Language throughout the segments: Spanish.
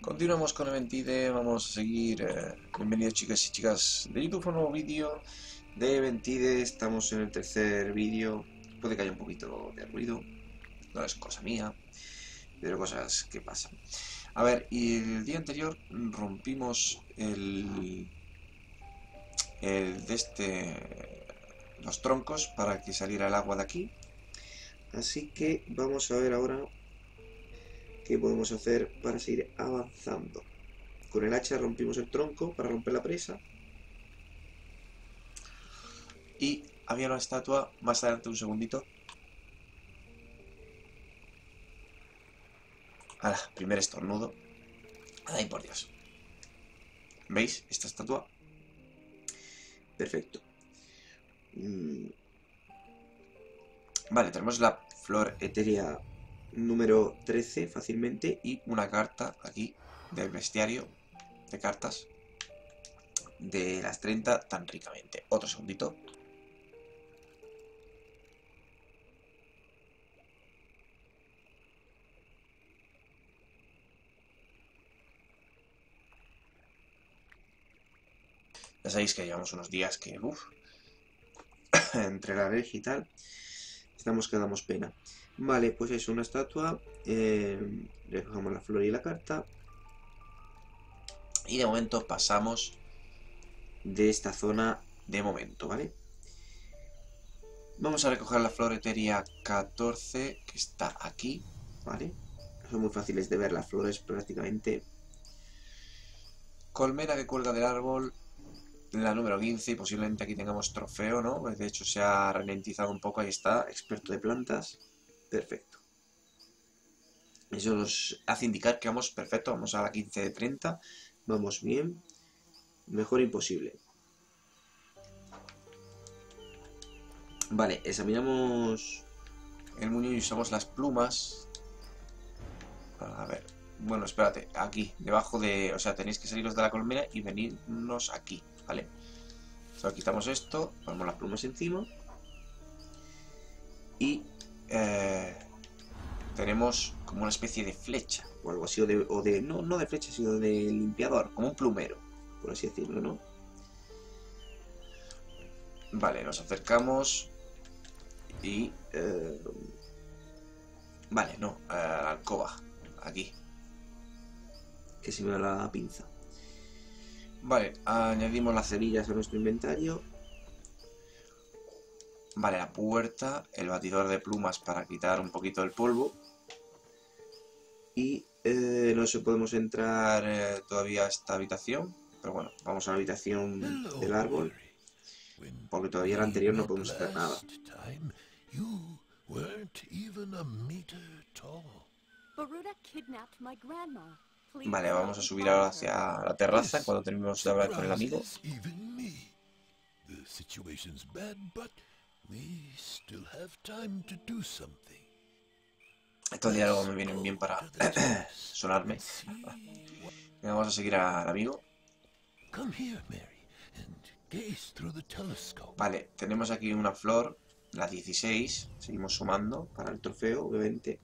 Continuamos con Eventide, vamos a seguir. Bienvenidos chicas y chicas de YouTube a un nuevo vídeo de Eventide. Estamos en el tercer vídeo. Puede que haya un poquito de ruido, no es cosa mía, pero cosas que pasan. A ver, y el día anterior rompimos los troncos para que saliera el agua de aquí. Así que vamos a ver ahora qué podemos hacer para seguir avanzando. Con el hacha rompimos el tronco para romper la presa. Y había una estatua más adelante, un segundito. ¡Hala! Primer estornudo. ¡Ay, por Dios! ¿Veis esta estatua? Perfecto. Vale, tenemos la flor etérea número 13 fácilmente. Y una carta aquí del bestiario de cartas de las 30 tan ricamente. Otro segundito. Ya sabéis que llevamos unos días que, entre la alergia y tal, estamos que damos pena. Vale, pues es una estatua. Recogemos la flor y la carta. Y de momento pasamos de esta zona de momento, ¿vale? Vamos a recoger la flor etérea 14, que está aquí, ¿vale? Son muy fáciles de ver las flores prácticamente. Colmena que cuelga del árbol, la número 15, y posiblemente aquí tengamos trofeo, ¿no? Pues de hecho se ha ralentizado un poco, ahí está, experto de plantas. Perfecto. Eso nos hace indicar que vamos perfecto, vamos a la 15 de 30, vamos bien, mejor imposible. Vale, examinamos el muñón y usamos las plumas. A ver, bueno, espérate, aquí, debajo de... O sea, tenéis que saliros de la colmena y venirnos aquí, ¿vale? Solo quitamos esto, ponemos las plumas encima. Y tenemos como una especie de flecha o algo así, no de flecha, sino de limpiador, como un plumero, por así decirlo, ¿no? Vale, nos acercamos y... vale, no, la alcoba, aquí. Que se me da la pinza. Vale, añadimos las cerillas a nuestro inventario. Vale, la puerta, el batidor de plumas para quitar un poquito el polvo. Y no sé, podemos entrar todavía a esta habitación. Pero bueno, vamos a la habitación del árbol. Porque todavía en la anterior no podemos hacer nada. Vale, vamos a subir ahora hacia la terraza cuando terminemos de hablar con el amigo. Estos diálogos me vienen bien para sonarme. Vamos a seguir al amigo. Vale, tenemos aquí una flor, la 16. Seguimos sumando para el trofeo, obviamente.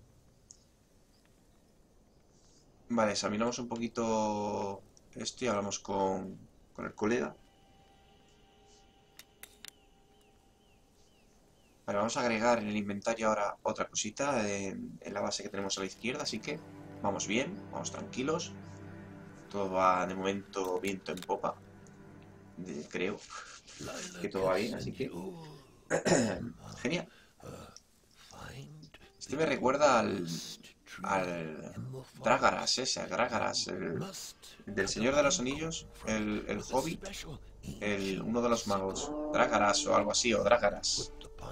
Vale, examinamos un poquito esto y hablamos con el colega. Vale, vamos a agregar en el inventario ahora otra cosita en la base que tenemos a la izquierda, así que vamos bien, vamos tranquilos. Todo va de momento viento en popa. Creo que todo va bien, así que... Genial. Este me recuerda al Dragaras, ese, Dragaras, el del Señor de los Anillos, el Hobbit, uno de los magos, Dragaras o algo así, o Dragaras.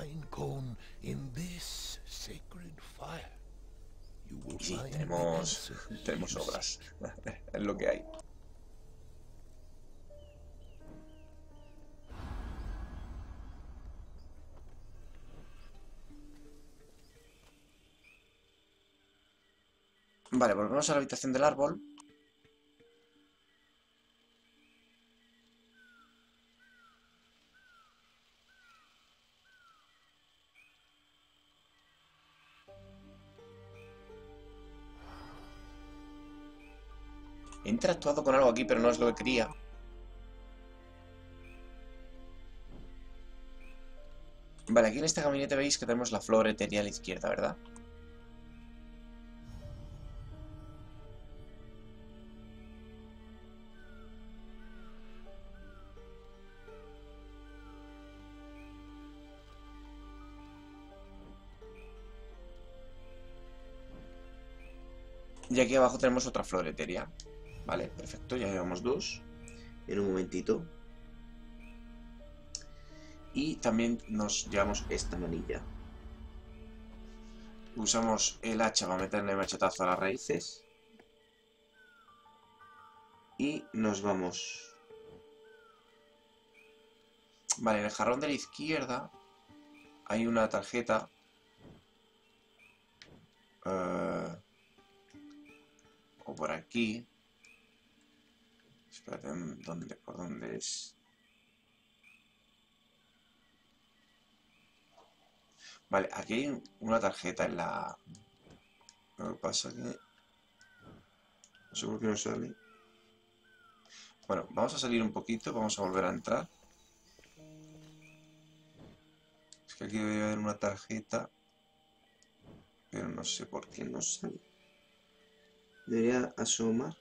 Y sí, tenemos obras, es lo que hay. Vale, volvemos a la habitación del árbol. He interactuado con algo aquí, pero no es lo que quería. Vale, aquí en este gabinete veis que tenemos la flor etérea a la izquierda, ¿verdad? Y aquí abajo tenemos otra flor etérea. Vale, perfecto, ya llevamos dos. En un momentito. Y también nos llevamos esta manilla. Usamos el hacha para meterle machetazo a las raíces. Y nos vamos. Vale, en el jarrón de la izquierda hay una tarjeta. O por aquí. Espérate, ¿por dónde es? Vale, aquí hay una tarjeta en la... Lo que pasa que... No sé por qué no sale. Bueno, vamos a salir un poquito, vamos a volver a entrar. Es que aquí debe haber una tarjeta, pero no sé por qué no sale. Debería asomar.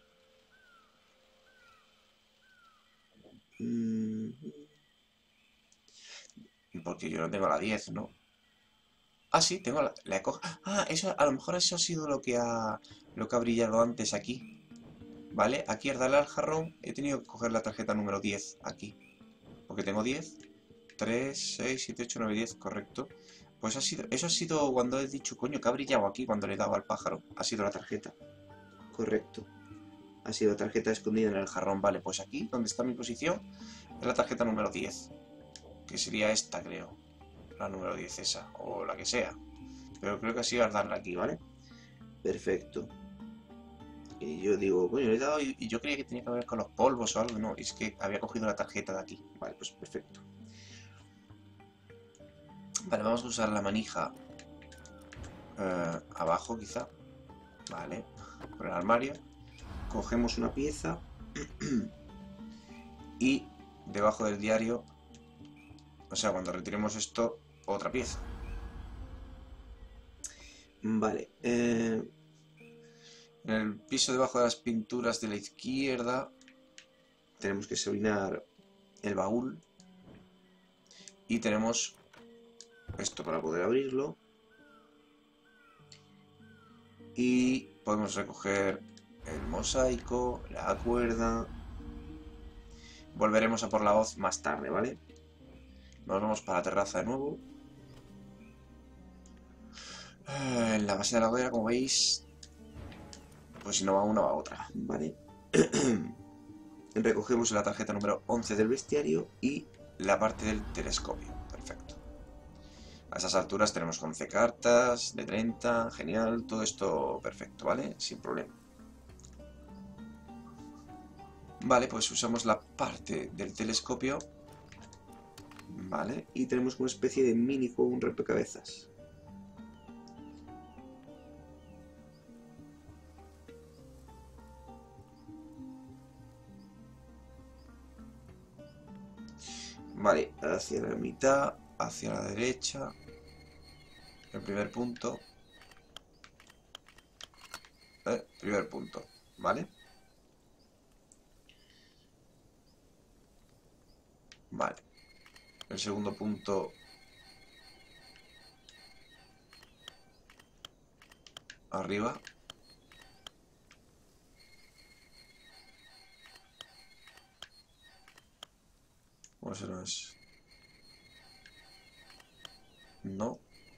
Porque yo no tengo la 10, ¿no? Ah, sí, tengo la he cogido. Ah, eso, a lo mejor eso ha sido lo que ha brillado antes aquí. ¿Vale? Aquí al darle al jarrón he tenido que coger la tarjeta número 10 aquí. Porque tengo 10, 3, 6, 7, 8, 9, 10, correcto. Pues eso ha sido cuando he dicho, coño, que ha brillado aquí cuando le he dado al pájaro. Ha sido la tarjeta. Correcto. Ha sido la tarjeta escondida en el jarrón. Vale, pues aquí, donde está mi posición, es la tarjeta número 10. Que sería esta, creo. La número 10 esa, o la que sea. Pero creo que ha sido al darle aquí, ¿vale? Perfecto. Y yo digo, coño, le he dado y yo creía que tenía que ver con los polvos o algo. No, es que había cogido la tarjeta de aquí. Vale, pues perfecto. Vale, vamos a usar la manija abajo quizá. Vale, por el armario. Cogemos una pieza y debajo del diario, o sea, cuando retiremos esto, otra pieza. Vale, en el piso debajo de las pinturas de la izquierda tenemos que examinar el baúl y tenemos esto para poder abrirlo y podemos recoger el mosaico, la cuerda. Volveremos a por la hoz más tarde, ¿vale? Nos vamos para la terraza de nuevo. En la base de la hoguera, como veis, pues si no va una va otra, ¿vale? Recogemos la tarjeta número 11 del bestiario y la parte del telescopio. Perfecto. A esas alturas tenemos 11 cartas de 30, genial, todo esto perfecto, ¿vale? Sin problema. Vale, pues usamos la parte del telescopio, ¿vale? Y tenemos una especie de minijuego, un rompecabezas. Vale, hacia la mitad, hacia la derecha, el primer punto, primer punto, ¿vale? Vale, el segundo punto arriba, ¿cómo se no es? No.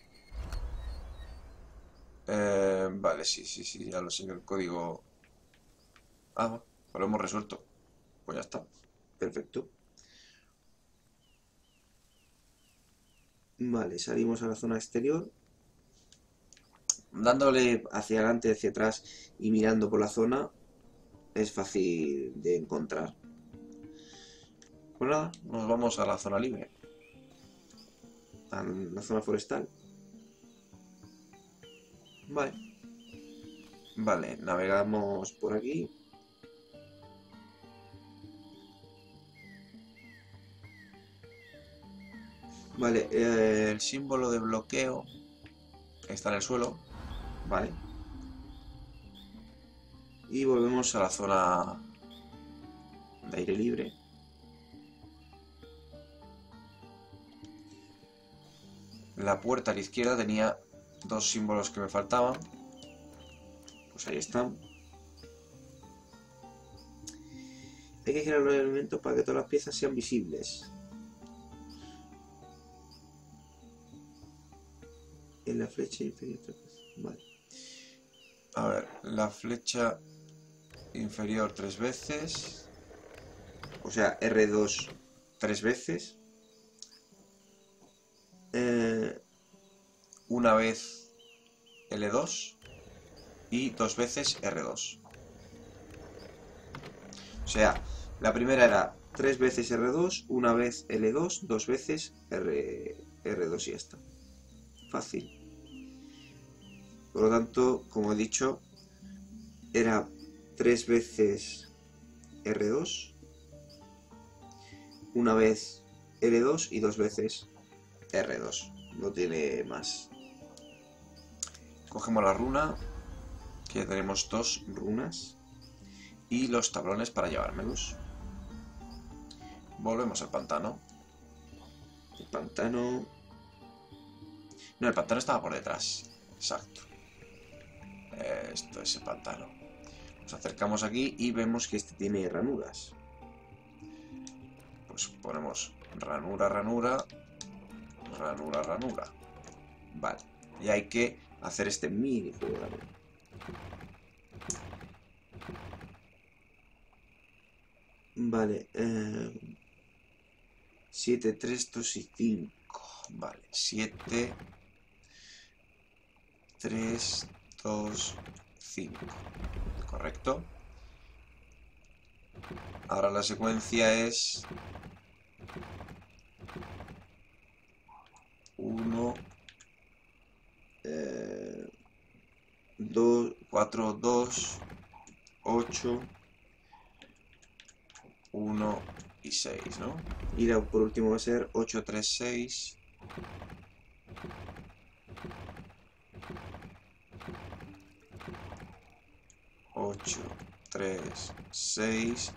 Vale, sí, ya lo sé, el código... Ah, pues lo hemos resuelto. Pues ya está. Perfecto. Vale, salimos a la zona exterior. Dándole hacia adelante, hacia atrás y mirando por la zona es fácil de encontrar. Pues nada, nos vamos a la zona libre. A la zona forestal. Vale. Vale, navegamos por aquí. Vale, el símbolo de bloqueo está en el suelo. Vale. Y volvemos a la zona de aire libre. La puerta a la izquierda tenía dos símbolos que me faltaban. Pues ahí están. Hay que girar los elementos para que todas las piezas sean visibles. En la flecha inferior. Vale. A ver, la flecha inferior 3 veces. O sea, R2 3 veces. Una vez L2 y 2 veces R2. O sea, la primera era 3 veces R2, una vez L2, 2 veces R2 y ya está. Fácil. Por lo tanto, como he dicho, era 3 veces R2, una vez L2 y 2 veces R2. No tiene más. Cogemos la runa, que ya tenemos 2 runas, y los tablones para llevármelos. Volvemos al pantano. El pantano... No, el pantano estaba por detrás. Exacto. Esto es el pantano. Nos acercamos aquí y vemos que este tiene ranuras. Pues ponemos ranura, ranura, ranura, ranura. Vale. Y hay que hacer este minijuego también. Vale. 7, 3, 2 y 5. Vale. 7, 3, 2, 5. Correcto. Ahora la secuencia es 1, 2, 4, 2, 8, 1 y 6, ¿no? Y la por último va a ser 8, 3, 6. 8, 3, 6,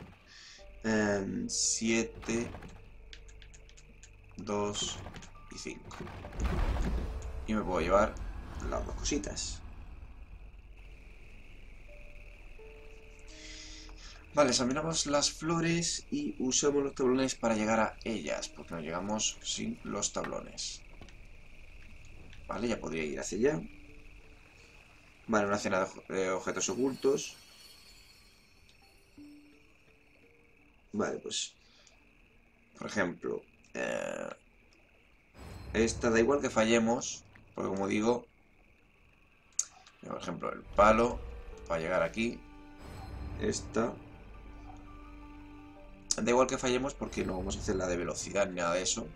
7, 2 y 5. Y me puedo llevar las dos cositas. Vale, examinamos las flores y usamos los tablones para llegar a ellas, porque no llegamos sin los tablones. Vale, ya podría ir hacia allá. Vale, una escena de objetos ocultos. Vale, pues... Por ejemplo... esta da igual que fallemos, porque como digo... Por ejemplo, el palo para llegar aquí. Esta... Da igual que fallemos porque no vamos a hacer la de velocidad ni nada de eso.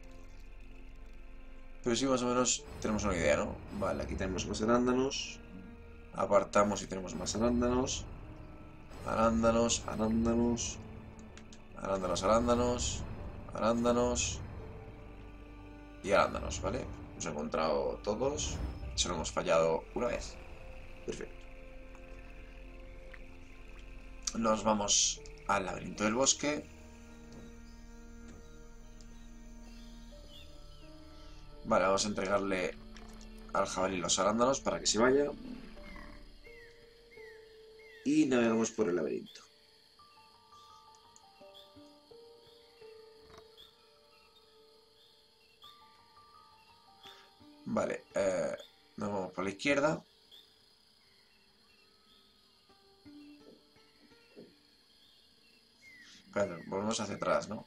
Pero sí más o menos tenemos una idea, ¿no? Vale, aquí tenemos más arándanos. Apartamos y tenemos más arándanos. Arándanos, arándanos. Arándanos, arándanos. Arándanos. Y arándanos, ¿vale? Hemos encontrado todos. Solo hemos fallado una vez. Perfecto. Nos vamos al laberinto del bosque. Vale, vamos a entregarle al jabalí los arándanos para que se vaya. Y navegamos por el laberinto. Vale, nos vamos por la izquierda. Claro, volvemos hacia atrás, ¿no?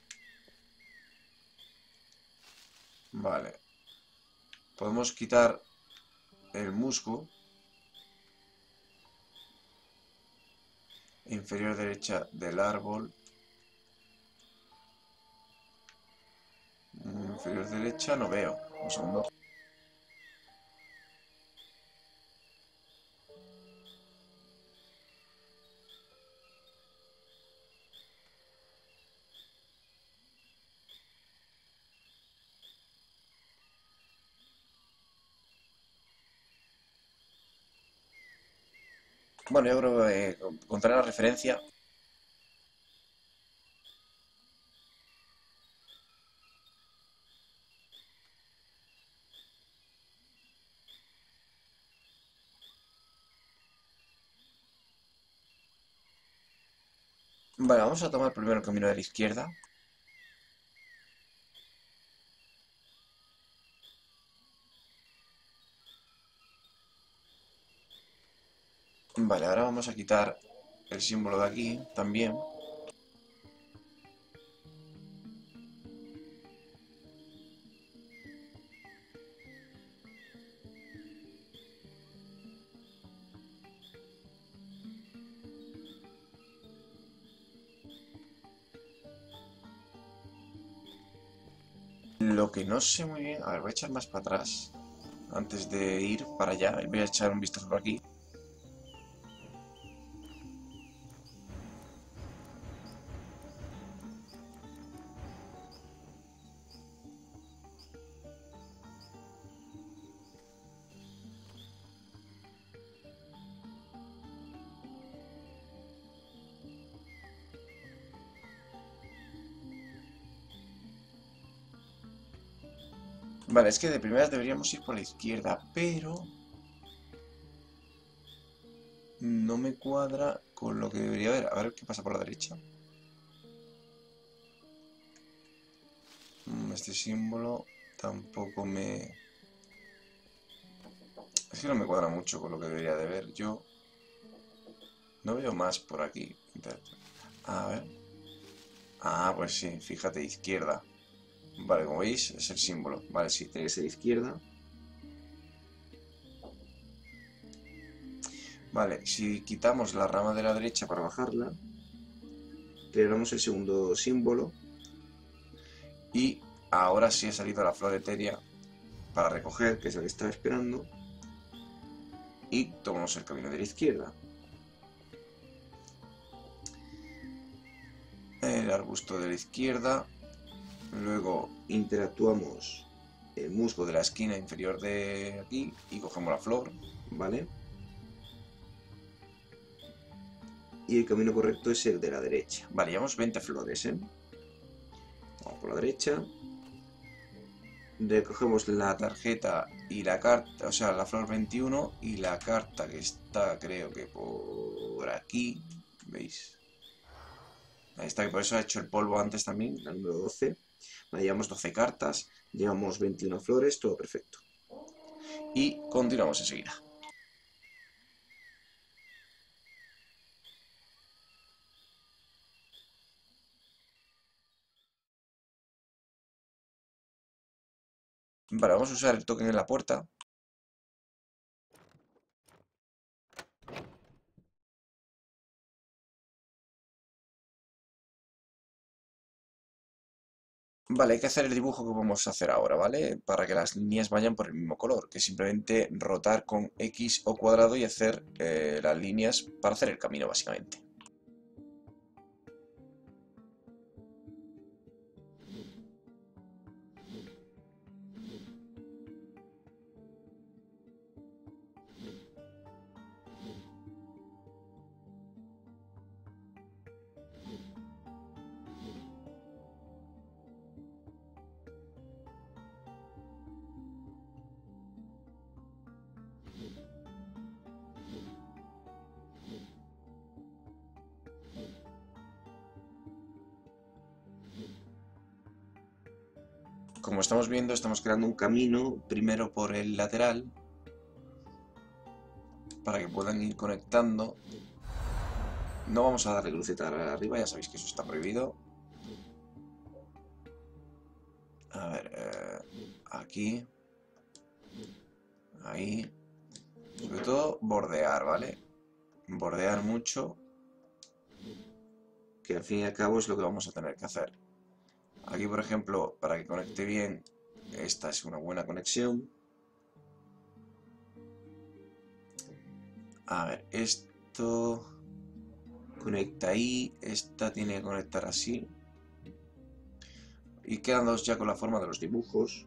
Vale. Podemos quitar el musgo. Inferior derecha del árbol. Inferior derecha no veo. Un segundo. Bueno, yo creo que encontraré la referencia. Vale, vamos a tomar primero el camino de la izquierda. Vale, ahora vamos a quitar el símbolo de aquí también. Lo que no sé muy bien... A ver, voy a echar más para atrás antes de ir para allá. Voy a echar un vistazo por aquí. Vale, es que de primeras deberíamos ir por la izquierda, pero no me cuadra con lo que debería haber. A ver qué pasa por la derecha. Este símbolo tampoco me... Es que no me cuadra mucho con lo que debería de ver. Yo no veo más por aquí. A ver. Ah, pues sí, fíjate, izquierda. Vale, como veis, es el símbolo. Vale, sí, tiene que ser izquierda. Vale, si quitamos la rama de la derecha para bajarla, creamos el segundo símbolo. Y ahora sí ha salido la flor etérea para recoger, que es la que estaba esperando. Y tomamos el camino de la izquierda. El arbusto de la izquierda. Luego interactuamos el musgo de la esquina inferior de aquí y cogemos la flor, ¿vale? Y el camino correcto es el de la derecha. Vale, llevamos 20 flores, ¿eh? Vamos por la derecha. Recogemos la tarjeta y la carta, o sea, la flor 21 y la carta que está, creo que por aquí, ¿veis? Ahí está, que por eso ha hecho el polvo antes también, la número 12. Vale, llevamos 12 cartas, llevamos 21 flores, todo perfecto. Y continuamos enseguida. Vale, vamos a usar el token en la puerta. Vale, hay que hacer el dibujo que vamos a hacer ahora, ¿vale? Para que las líneas vayan por el mismo color, que es simplemente rotar con X o cuadrado y hacer las líneas para hacer el camino, básicamente. Como estamos viendo, estamos creando un camino primero por el lateral para que puedan ir conectando. No vamos a darle cruceta arriba, ya sabéis que eso está prohibido. A ver, aquí, ahí. Sobre todo bordear, ¿vale? Bordear mucho, que al fin y al cabo es lo que vamos a tener que hacer. Aquí, por ejemplo, para que conecte bien, esta es una buena conexión. A ver, esto conecta ahí, esta tiene que conectar así. Y quedan dos ya con la forma de los dibujos.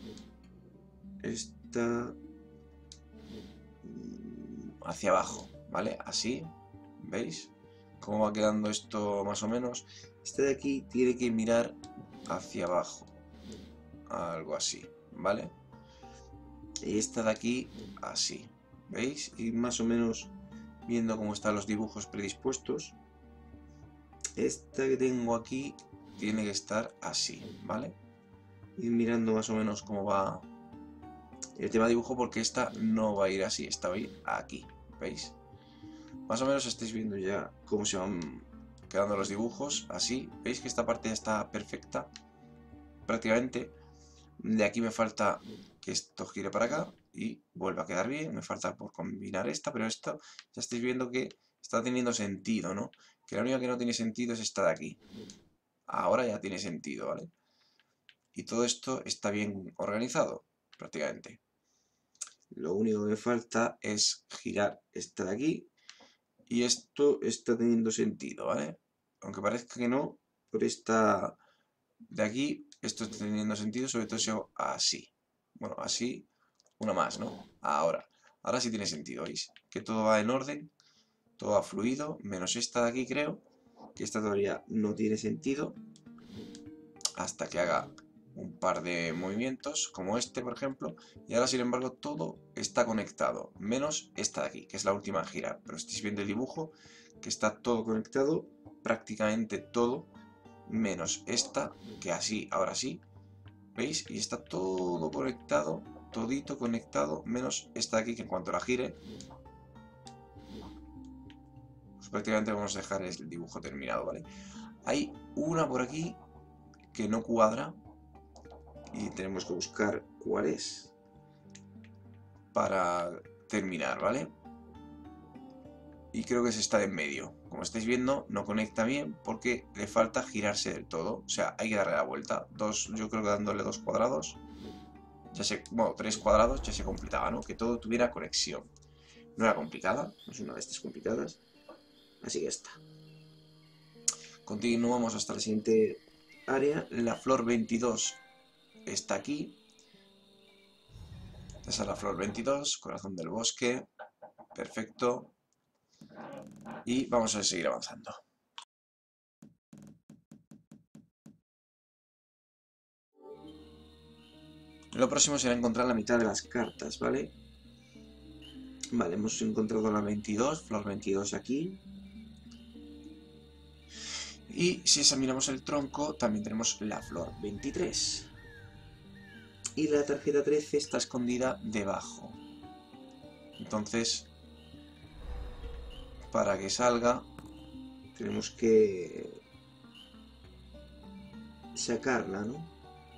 Esta hacia abajo, ¿vale? Así, ¿veis? Cómo va quedando esto más o menos. Este de aquí tiene que mirar hacia abajo, algo así, ¿vale? Y esta de aquí, así, ¿veis? Y más o menos viendo cómo están los dibujos predispuestos. Esta que tengo aquí tiene que estar así, ¿vale? Ir mirando más o menos cómo va el tema de dibujo, porque esta no va a ir así, esta va a ir aquí, ¿veis? Más o menos estáis viendo ya cómo se van quedando los dibujos, así. ¿Veis que esta parte ya está perfecta? Prácticamente. De aquí me falta que esto gire para acá y vuelva a quedar bien. Me falta por combinar esta, pero esto ya estáis viendo que está teniendo sentido, ¿no? Que la única que no tiene sentido es esta de aquí. Ahora ya tiene sentido, ¿vale? Y todo esto está bien organizado, prácticamente. Lo único que me falta es girar esta de aquí y esto está teniendo sentido, ¿vale? Aunque parezca que no, por esta de aquí, esto está teniendo sentido, sobre todo si hago así. Bueno, así, una más, ¿no? Ahora sí tiene sentido, ¿veis? Que todo va en orden, todo va fluido, menos esta de aquí creo, que esta todavía no tiene sentido, hasta que haga un par de movimientos, como este, por ejemplo, y ahora, sin embargo, todo está conectado, menos esta de aquí, que es la última a girar. Pero estáis viendo el dibujo, que está todo conectado, prácticamente todo, menos esta, que así, ahora sí, ¿veis? Y está todo conectado, todito conectado, menos esta de aquí, que en cuanto la gire, pues prácticamente vamos a dejar el dibujo terminado, ¿vale? Hay una por aquí que no cuadra y tenemos que buscar cuál es para terminar, ¿vale? Y creo que es esta de en medio. Como estáis viendo, no conecta bien porque le falta girarse del todo. O sea, hay que darle la vuelta. Yo creo que dándole 2 cuadrados, bueno, 3 cuadrados ya se completaba, ¿no? Que todo tuviera conexión. No era complicada, no es una de estas complicadas. Así que está. Continuamos hasta la siguiente área. La flor 22 está aquí. Esa es la flor 22, corazón del bosque. Perfecto. Y vamos a seguir avanzando. Lo próximo será encontrar la mitad de las cartas, ¿vale? Vale, hemos encontrado la 22, flor 22 aquí. Y si examinamos el tronco, también tenemos la flor 23. Y la tarjeta 13 está escondida debajo. Entonces, para que salga, tenemos que sacarla, ¿no?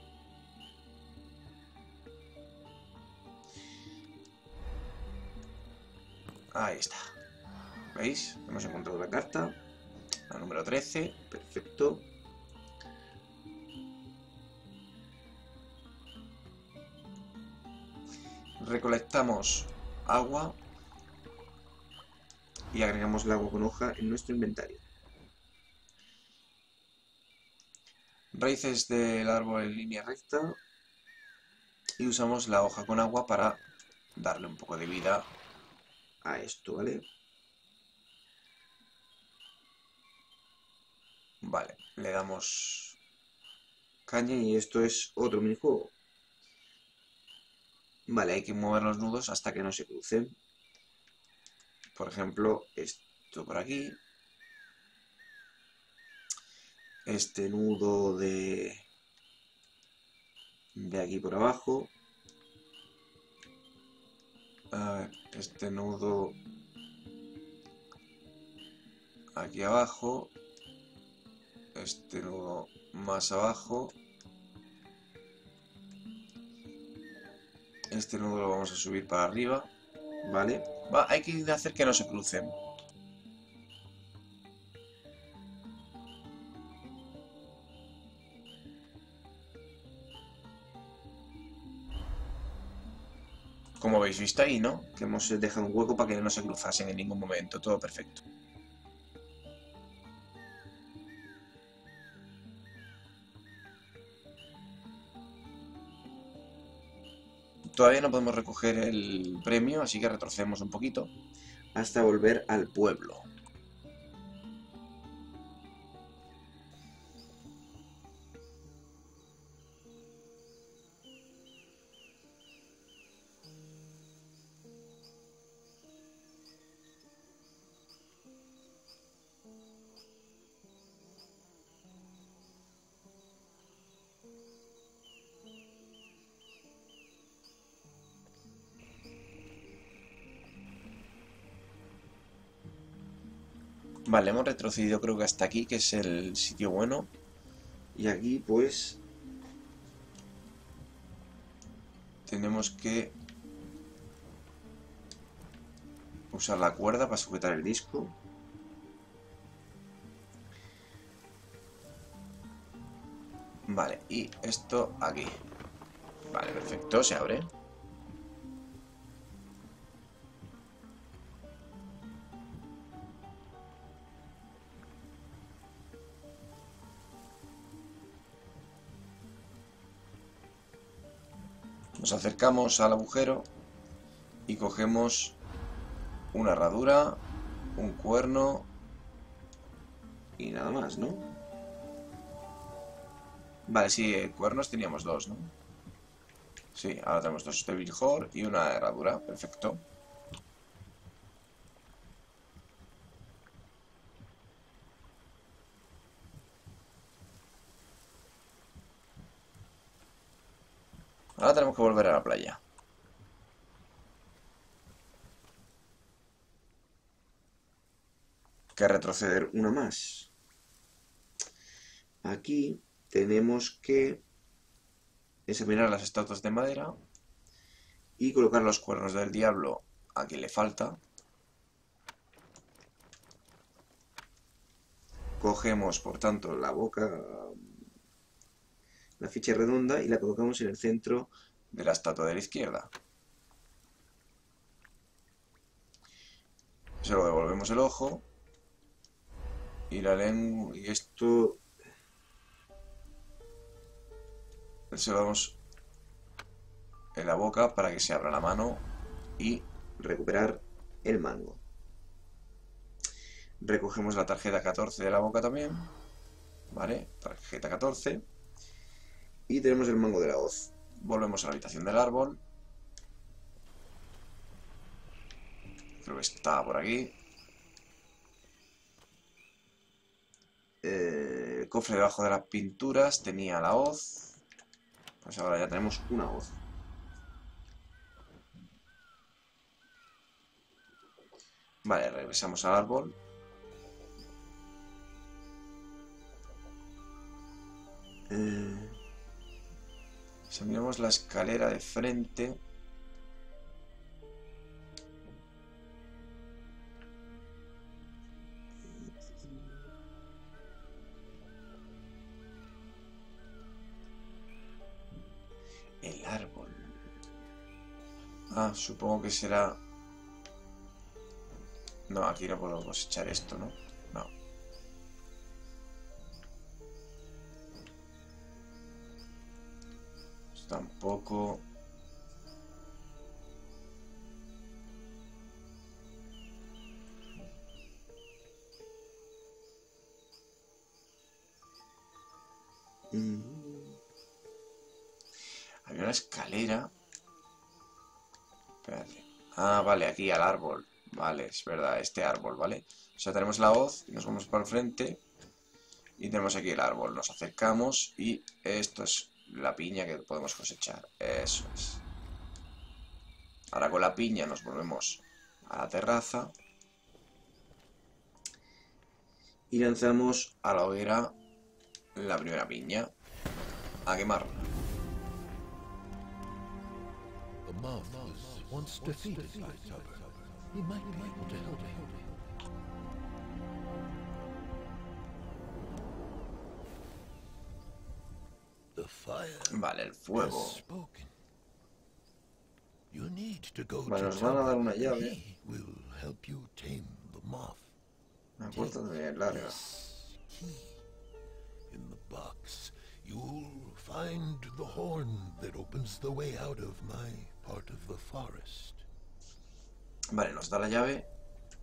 Ahí está. ¿Veis? Hemos encontrado la carta. La número 13. Perfecto. Recolectamos agua y agregamos el agua con hoja en nuestro inventario. Raíces del árbol en línea recta y usamos la hoja con agua para darle un poco de vida a esto, ¿vale? Vale, le damos caña y esto es otro minijuego. Vale, hay que mover los nudos hasta que no se crucen. Por ejemplo, esto por aquí. Este nudo de aquí por abajo. A ver, este nudo aquí abajo. Este nudo más abajo. Este nudo lo vamos a subir para arriba. ¿Vale? Hay que hacer que no se crucen. Como habéis visto ahí, ¿no? Que hemos dejado un hueco para que no se cruzasen en ningún momento. Todo perfecto. Todavía no podemos recoger el premio, así que retrocedemos un poquito. hasta volver al pueblo. Vale, hemos retrocedido creo que hasta aquí, que es el sitio bueno. Y aquí pues tenemos que usar la cuerda para sujetar el disco. Vale, y esto aquí. Vale, perfecto, se abre. Nos acercamos al agujero y cogemos una herradura, un cuerno y nada más, ¿no? Vale, sí, cuernos teníamos dos, ¿no? Sí, ahora tenemos dos Devil Horn y una herradura, perfecto. Ahora tenemos que volver a la playa. Que retroceder una más. Aquí tenemos que examinar las estatuas de madera y colocar los cuernos del diablo a quien le falta. Cogemos, por tanto, la boca, la ficha redonda y la colocamos en el centro de la estatua de la izquierda. Se lo devolvemos el ojo y la lengua y esto se lo damos en la boca para que se abra la mano y recuperar el mango. Recogemos la tarjeta 14 de la boca también, ¿vale? Tarjeta 14 y tenemos el mango de la hoz. Volvemos a la habitación del árbol. Creo que está por aquí. El cofre debajo de las pinturas tenía la hoz. Pues ahora ya tenemos una hoz. Vale, regresamos al árbol. Examinamos la escalera de frente. El árbol. Ah, supongo que será... No, aquí no puedo cosechar esto, ¿no? No. Esto tampoco... Había una escalera. Espérate. Ah, vale, aquí al árbol. Vale, es verdad, este árbol, ¿vale? O sea, tenemos la hoz y nos vamos para el frente. Y tenemos aquí el árbol. Nos acercamos y esto es la piña que podemos cosechar. Eso es. Ahora con la piña nos volvemos a la terraza. Y lanzamos a la hoguera la primera piña. A quemarla. The moth was once defeated by Tubber. He might be able to help him. The fire Vale, el fuego. has spoken. You need to go Vale, to nos van a dar Tubber, una and llave. he will help you tame the moth. Una puerta también larga. This key. In the box, you'll find the horn that opens the way out of my part of the forest. Vale, nos da la llave.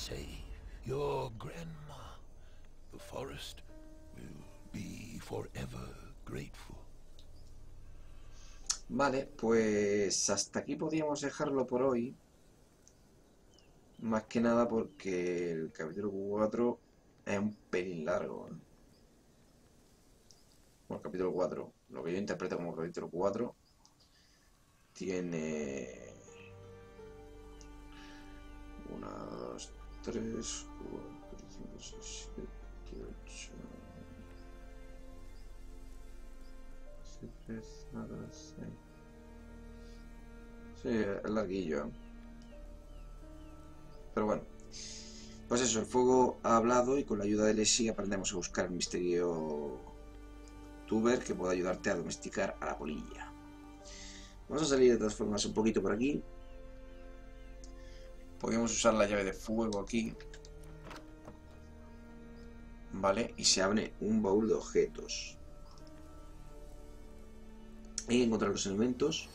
save your grandma. The forest will be forever grateful. Vale, pues hasta aquí podríamos dejarlo por hoy. Más que nada porque el capítulo 4 es un pelín largo, ¿eh? Bueno, el capítulo 4, lo que yo interpreto como capítulo 4, tiene 1, 2, 3, 4, 5, 6, 7, 8, 7, 6. Sí, es larguillo. Pero bueno, pues eso, el fuego ha hablado y con la ayuda de Leslie aprendemos a buscar el misterio tuber que pueda ayudarte a domesticar a la polilla. Vamos a salir de todas formas un poquito por aquí. Podemos usar la llave de fuego aquí. Vale, y se abre un baúl de objetos. Hay que encontrar los elementos.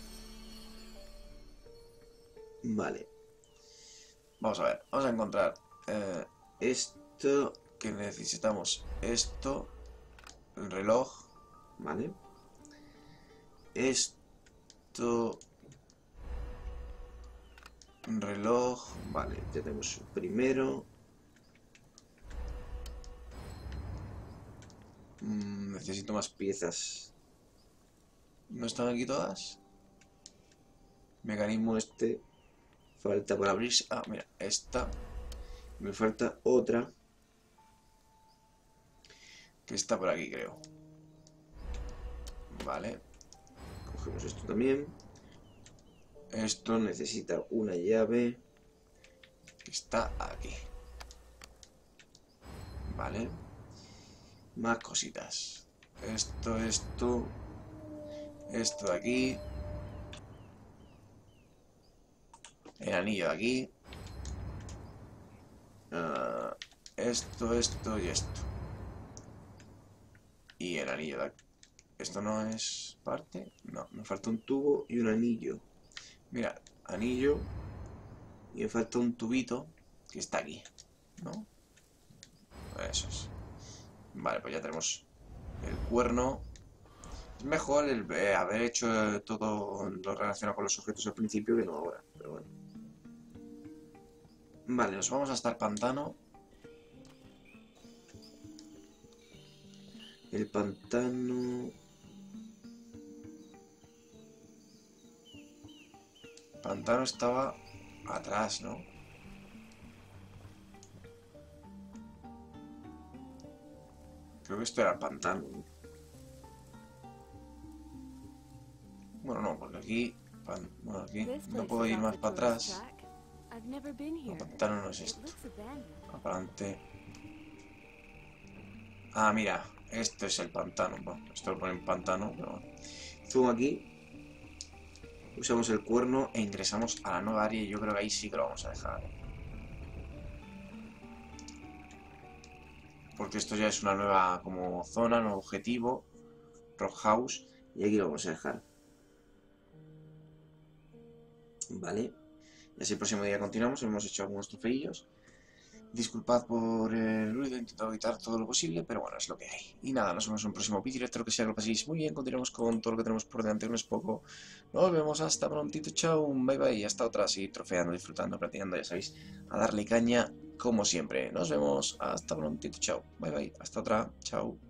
Vale. Vamos a ver, vamos a encontrar esto que necesitamos. Esto, el reloj, ¿vale? Esto, un reloj, vale, ya tenemos el primero. Necesito más piezas. ¿No están aquí todas? Mecanismo este. Falta por abrirse. Ah, mira, esta. Me falta otra. Que está por aquí, creo. Vale. Cogemos esto también. Esto necesita una llave. Que está aquí. Vale. Más cositas. Esto. Esto de aquí. El anillo de aquí. Esto y esto. Y el anillo de aquí. ¿Esto no es parte? No, me falta un tubo y un anillo. Mira, anillo. Y me falta un tubito que está aquí, ¿no? Eso es. Vale, pues ya tenemos el cuerno. Es mejor el haber hecho todo lo relacionado con los objetos al principio que no ahora, pero bueno. Vale, nos vamos hasta el pantano. El pantano... El pantano estaba atrás, ¿no? Creo que esto era el pantano, ¿no? Bueno, no, porque aquí... Bueno, aquí no puedo ir más para atrás. El pantano no es esto. Para adelante. Ah, mira, esto es el pantano. Bueno, esto lo ponen pantano, pero bueno. Zoom aquí. Usamos el cuerno e ingresamos a la nueva área y yo creo que ahí sí que lo vamos a dejar. Porque esto ya es una nueva como zona, nuevo objetivo. Rock House. Y aquí lo vamos a dejar. Vale. Y así el próximo día continuamos. Hemos hecho algunos trofeillos. Disculpad por el ruido, he intentado evitar todo lo posible, pero bueno, es lo que hay. Y nada, nos vemos en un próximo vídeo, espero que sea que lo paséis muy bien, continuamos con todo lo que tenemos por delante, no es poco. Nos vemos, hasta prontito, chao, bye bye, y hasta otra, seguir trofeando, disfrutando, practicando, ya sabéis, a darle caña como siempre. Nos vemos, hasta prontito, chao, bye bye, hasta otra, chao.